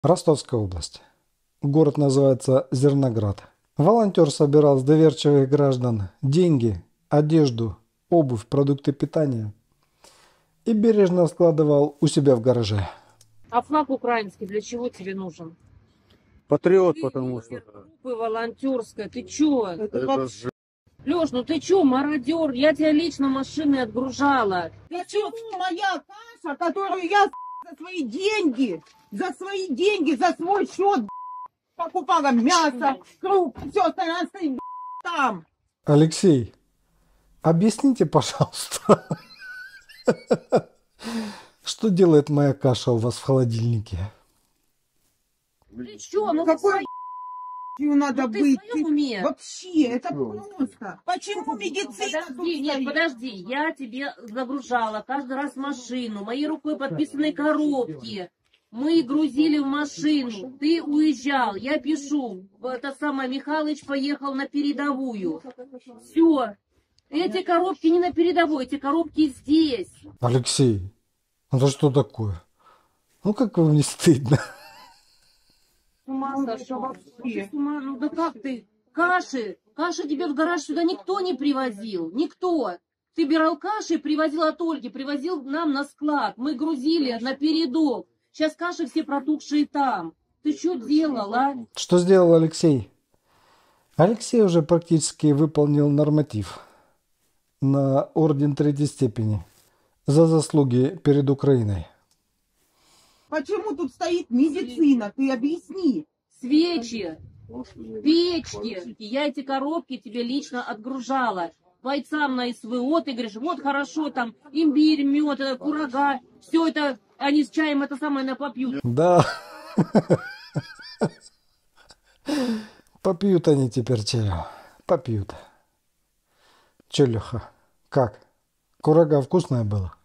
Ростовская область. Город называется Зерноград. Волонтер собирал с доверчивых граждан деньги, одежду, обувь, продукты питания и бережно складывал у себя в гараже. А флаг украинский для чего тебе нужен? Патриот, Ты потому лидер что... группы волонтерской, ты чё? Это же... Лёш, ну ты чё, мародер? Я тебя лично машиной отгружала. Почему моя каша, которую я за свои деньги, за свой счет покупала мясо, круп, все остальное стоит там? Алексей, объясните, пожалуйста, что делает моя каша у вас в холодильнике? Ты чё, ну Какой надо ты быть? в своем уме? Вообще, это просто. Почему медицина тут Подожди, нет, стоит? подожди, я тебе загружала каждый раз в машину, моей рукой подписанные коробки. Мы грузили в машину, ты уезжал, я пишу, это самое, Михалыч поехал на передовую. Все, эти коробки не на передовой, эти коробки здесь. Алексей, это что такое? Ну как вам не стыдно? С ума сошел. Ты с ума, ну да как ты? Каши тебе в гараж сюда никто не привозил, никто. Ты брал каши, привозил от Ольги, привозил нам на склад. Мы грузили на передок. Сейчас каши все протухшие там. Ты что делал, а? Что сделал Алексей? Алексей уже практически выполнил норматив на орден третьей степени за заслуги перед Украиной. Почему тут стоит медицина? Ты объясни. Свечи, печки. Я эти коробки тебе лично отгружала. Бойцам на СВО ты говоришь, вот хорошо, там имбирь, мед, курага. Все это они с чаем это самое напопьют. Да. Попьют они теперь чаю. Попьют. Че, Леха, как? Курага вкусная была?